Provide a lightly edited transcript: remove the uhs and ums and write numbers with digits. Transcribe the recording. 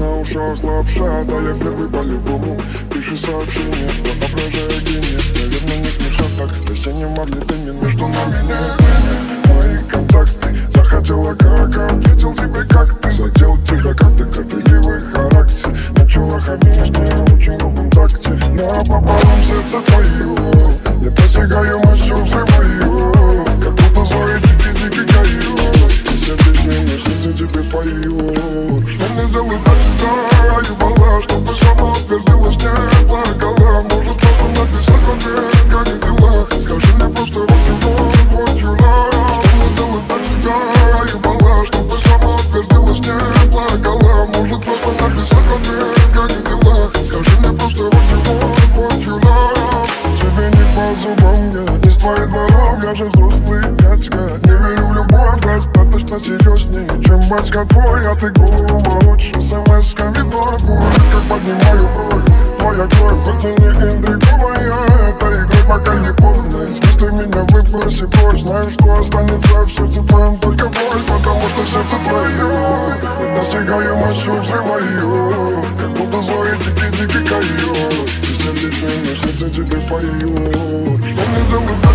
на ушах лапша, да я первый по-любому. Пиши сообщение, воображая гений. Наверное, не смешно так, если не могли ты не между нами нет. Мои контакты, захотела как, ответил тебе как ты. Задел тебя как-то горделивый характер. Начала хамить мне очень грубым такте. Напополам сердце твое, не достигаю мощу взрываю. Как будто злой дикий каю. И все песни мне сердце тебе поют. Что мне делать для тебя, ай, бала, чтобы сама утвердилась, не плакала. Может просто написать в ответ, как и дела. Скажи мне просто what you love. Что мне делать для тебя, ай, бала, чтобы сама утвердилась, не плакала. Может просто написать в ответ, как и дела. Скажи мне просто what you love. Тебе не по зубам, я не с твоих дворов. Я же взрослый дядька, не верю в любовь, достаточно серьезнее, чем батька твой. А ты голову молочь смс-ками вновь. Как поднимаю бровь, твоя кровь, хоть и не интриговая. Это игры, пока не поздно. Из мыслей меня выброси прочь. Знаю, что останется в сердце твоем только боль, потому что сердце твое недосягаемостью взрываю. Как будто злой дикий каю. И сердечный, но сердце тебе поет. Что мне делать?